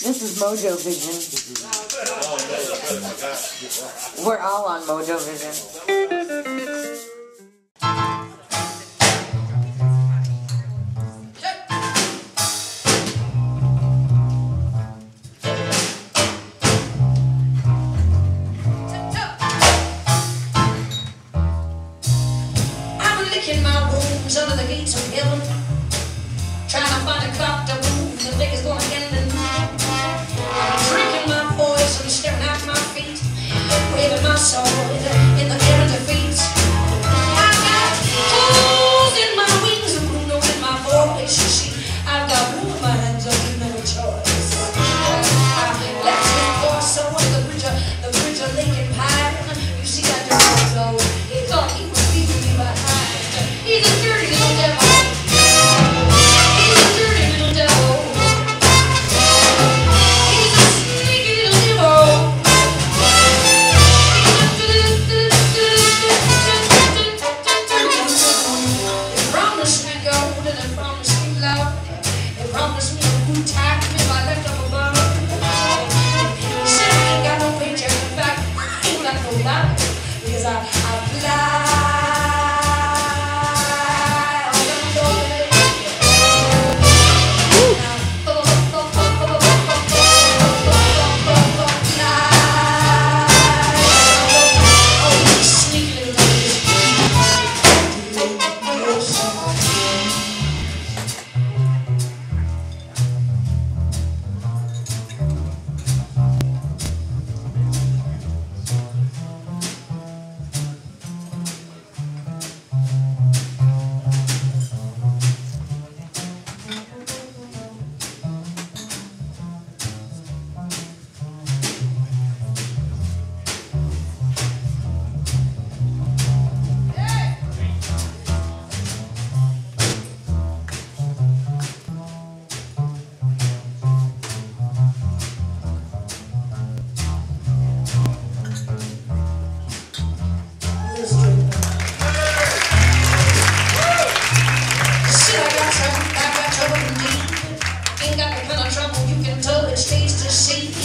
This is MoeJoeVision. We're all on MoeJoeVision. My wounds under the gates of heaven, trying to find a cop to move the think is gonna end in. I'm drinking my poison, staring at my feet, waving my sword in the air of defeat. I've got holes in my wings and Bruno in my voice. You see, I've got blue in my hands, I'll give no choice. I left him for someone, the bridge of Lincoln Pine. You see that dirty flow, he thought he was leaving me behind. He's a dirty little devil. He's a dirty little devil. He's a sneaky little devil. They promised me gold and they promised me love. They promised me a good time if I left up above. He said I ain't got no paycheck. In fact, I ain't got no life because I fly. Ain't got the kind of trouble you can tell it stays to see.